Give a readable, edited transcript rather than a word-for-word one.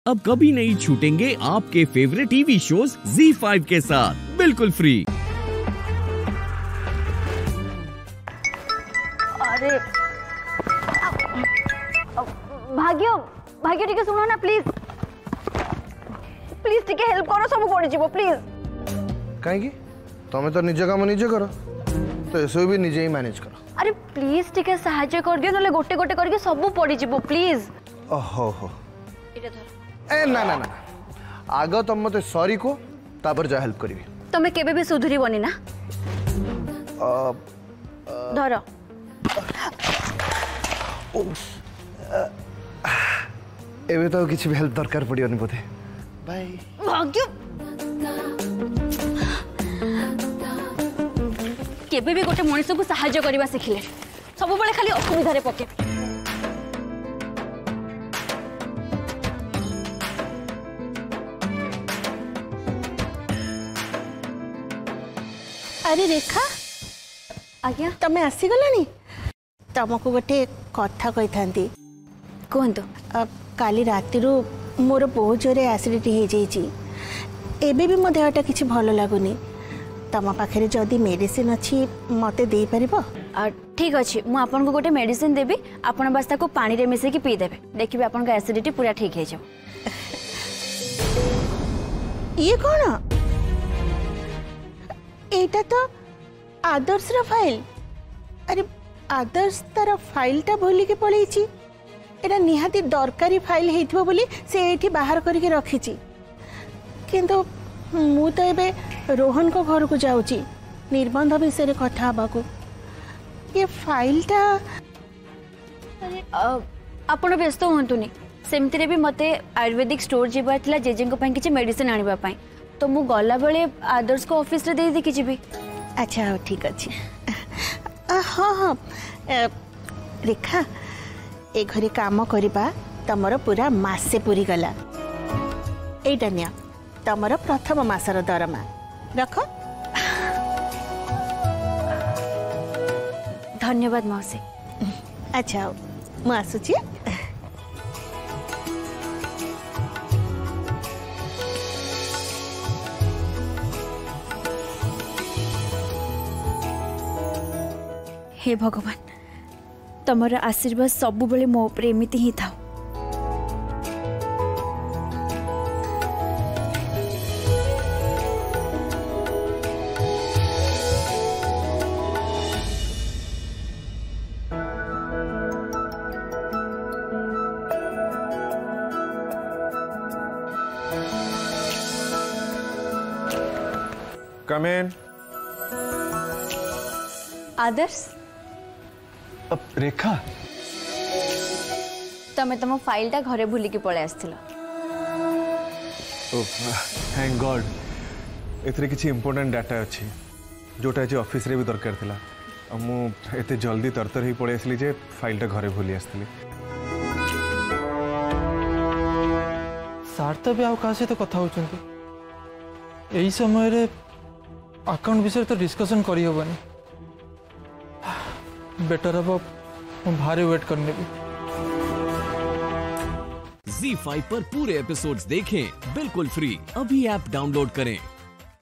अब कभी नहीं छूटेंगे आपके फेवरेट टीवी शोज ZEE5 के साथ बिल्कुल फ्री। अरे भाग्य भाग्य टिके सुनो ना प्लीज प्लीज टिके हेल्प करो सब कोड जीवो प्लीज। काहे की तमे तो निज काम निजे करो तो एसो भी निजे ही मैनेज करो। अरे प्लीज टिके सहायता कर दियो नले गोटे गोटे करके सब पड़ी जीवो प्लीज। ओहो हो इरे धर ए ना ना ना आग तुम मते सॉरी को तापर जा हेल्प करी। तमे केबे भी सुधरी बनी ना धर एबे तो किछि भी हेल्प दरकार पड़ियोनी बोधे। बाय भाग्य केबे भी गोटे मनुष्य को सहायता करबा सिखले सब बेले खाली असुविधा रे पके। अरे रेखा आज्ञा तमें आसीगलानी तुमको गोटे कथा कही था कहतु। काली राति मोर बहुत जोरे एसिडिटी हो जाइए एबे भी मो देहटा किसी भल लगुनि तुम पाखे जदि मेडिसिन अच्छी मते दे पारिबो। ठीक अच्छे मुझे आपन को गोटे मेडिसिन देवी आपन बस ताको पानी रे मिसेकी पी देबे देखिबे आपन का एसिडिटी पूरा ठीक हो जाओ। ये कौन एटा तो आदर्श रा फाइल। अरे आदर्श तार फाइल टा भूली के पळेछि एटा निहाती दरकारी फाइल हेथिबो बोली से एठी बाहर करके रखिछि किंतु मु तो एबे रोहन को घर को जाउछि निर्बंध विषय रे कथा हबाको ये फाइल टा। आपण व्यस्त होंतुनी सेमतिरे भी मते आयुर्वेदिक स्टोर जीवा थिला जेजेंको पई किछि मेडिसिन आनिबा पई तो मु गला बेले आदर्श को ऑफिस रे दे देखि जिबी। अच्छा ठीक अच्छे हाँ हाँ रेखा ए घरे काम करबा तमर पूरा मासे पूरी गला एटा निया तमर प्रथम मासर दरमा रख। धन्यवाद मौसी। अच्छा मु आसुची। हे भगवान तमर आशीर्वाद सब बेले मो ऊपर एमिति ही था। कम इन। आदर्श रेखा तमे तम फाइल टा घरे भूली के पळे आस्थिला। थैंक गॉड एथरे किछि इंपोर्टेंट डाटा अछि जोटा जे ऑफिस रे भी दरकार थिला मु एते जल्दी तरतर ही पळे आसली जे फाइल टा घरे भूली आस्थिली। सार तो भी आउ का से तो कथा होचंती एई समय रे अकाउंट विषय तो डिस्कशन करी होबनी बेटर अब भारी वेट करने भी। ZEE5 पर पूरे एपिसोड्स देखें बिल्कुल फ्री। अभी ऐप डाउनलोड करें।